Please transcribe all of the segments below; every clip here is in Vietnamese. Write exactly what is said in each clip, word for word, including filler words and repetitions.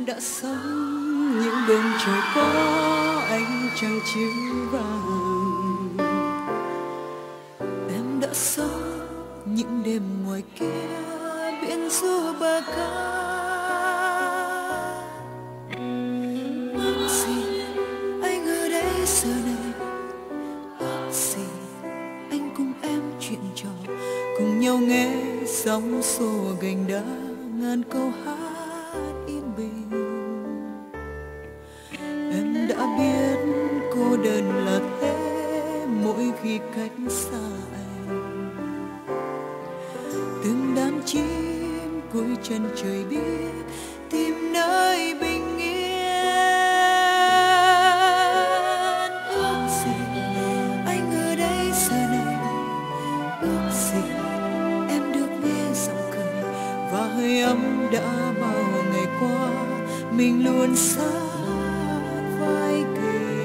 đã sống những đêm trời có ánh trăng chiếu vàng. Em đã sống những đêm ngoài kia biển du bờ ca. Ước gì anh ở đây giờ này, ước gì anh cùng em chuyện trò, cùng nhau nghe sóng xô gành đá ngàn câu hát yên bình. Em đã biết cô đơn là thế mỗi khi cách xa anh. Từng đám chim cuối chân trời biết tìm nơi bình yên. Ước gì anh ở đây giờ này, ước gì em được nghe giọng cười và hơi ấm đã bao ngày qua mình luôn sát vai kề.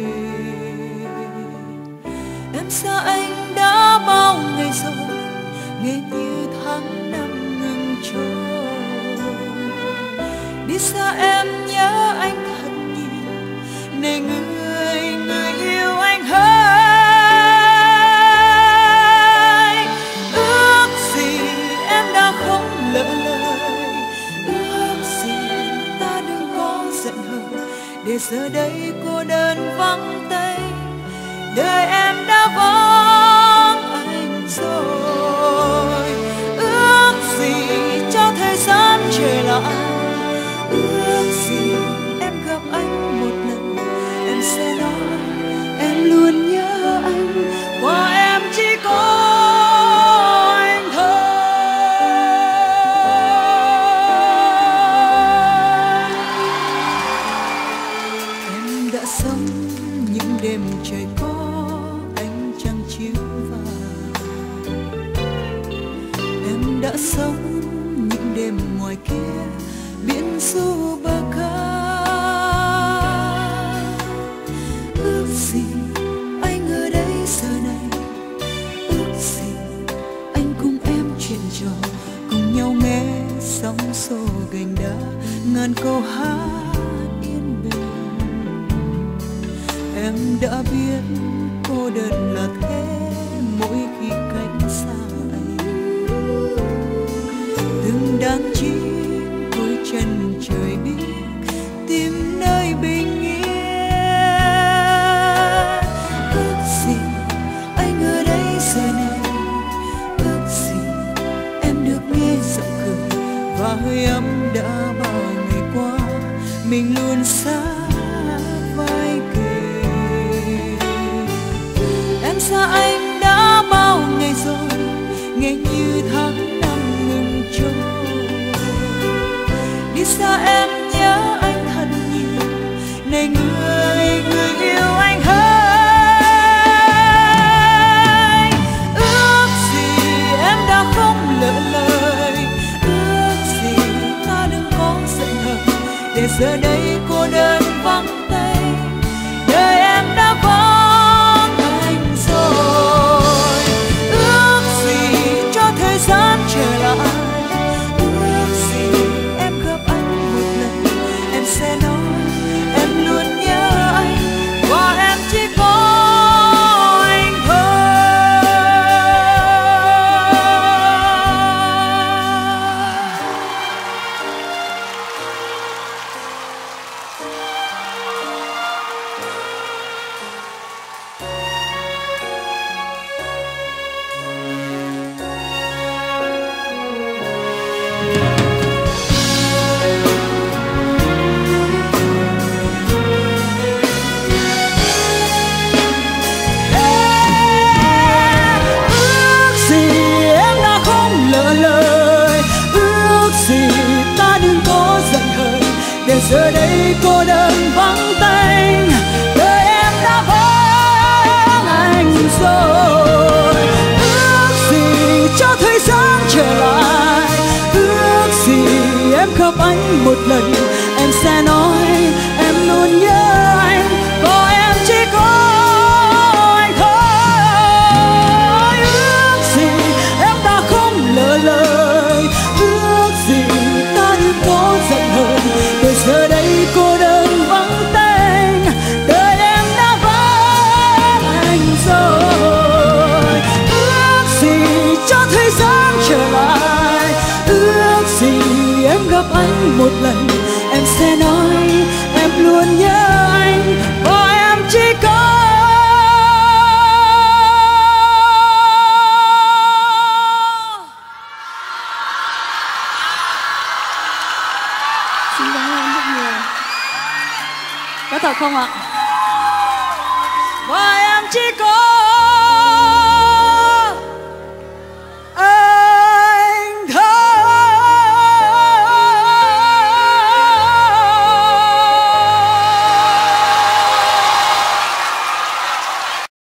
Em xa anh đã bao ngày rồi, nghe như tháng năm ngừng trôi. Đi xa em nhớ anh thật nhiều, này người người yêu anh hỡi. Ước gì em đã không lỡ lời, ước gì ta đừng có giận hờn, để giờ đây cô đơn vắng tay, đời em đã vắng anh rồi. Ước gì cho thời gian trở lại, ước gì em gặp anh một lần, em sẽ nói em luôn nhớ anh, và em chỉ có anh thôi. Em đã sống những đêm trời có ánh trăng chiếu vàng. Em đã sống những đêm ngoài kia biển du bờ ca. Ước gì anh ở đây giờ này, ước gì anh cùng em chuyện trò, cùng nhau nghe sóng xô gành đá ngàn câu hát yên bình. Em đã biết cô đơn là thế mỗi khi cách xa anh. Từng đám chim cuối chân trời biết tìm nơi bình yên. Ước gì anh ở đây giờ này, ước gì em được nghe giọng cười và hơi ấm đã bao ngày qua mình luôn sát vai kề. Em xa anh đã bao ngày rồi, nghe như tháng năm ngừng trôi. Đi xa em nhớ anh thật nhiều, này người người yêu anh hỡi. Ước gì em đã không lỡ lời, ước gì ta đừng có giận hờn, để giờ đây cô đơn vắng tay, đời em đã vắng anh rồi. Ước gì cho thời gian trở lại, ước gì em gặp anh một lần, Có thật không ạ? Và em chỉ có